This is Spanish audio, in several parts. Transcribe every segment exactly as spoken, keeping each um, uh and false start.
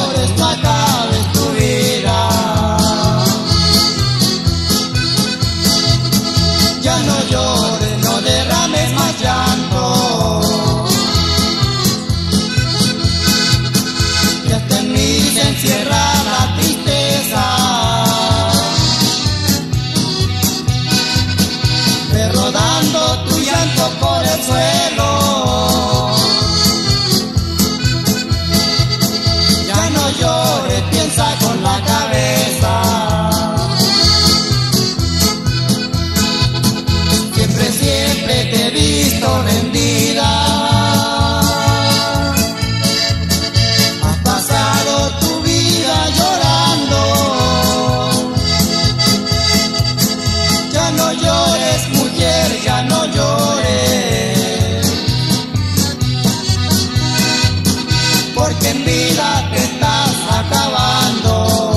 llores, no acabes tu vida. Ya no llores, no derrames más llanto. Que hasta en mí se encierra la tristeza. Ve rodando tu llanto por el suelo. Ya no llores, piensa con la cabeza. Siempre, siempre te he visto rendida. Has pasado tu vida llorando. Ya no llores, mujer, ya no llores. Porque en vida te estás acabando.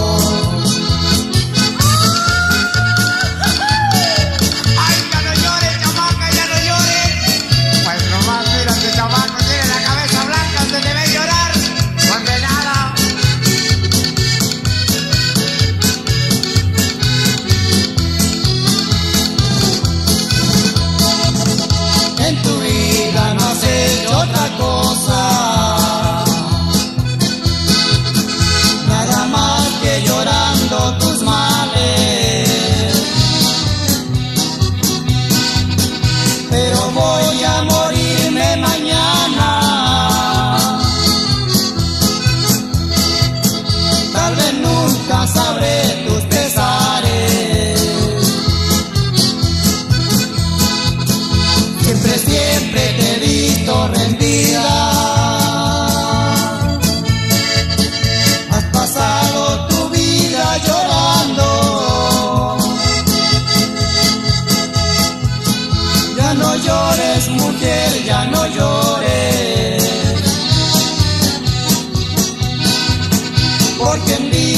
Ay, ya no llores, chamaca, ya no llores. Pues nomás mira, este chamaco tiene la cabeza blanca, se debe llorar. Condenada. En tu vida no has hecho otra cosa, nada más que llorando tus males. Pero voy a morirme mañana. Tal vez nunca sabré tus pesares. Siempre, siempre te he visto rendida. Has pasado tu vida llorando. Ya no llores, mujer, ya no llores. Porque en día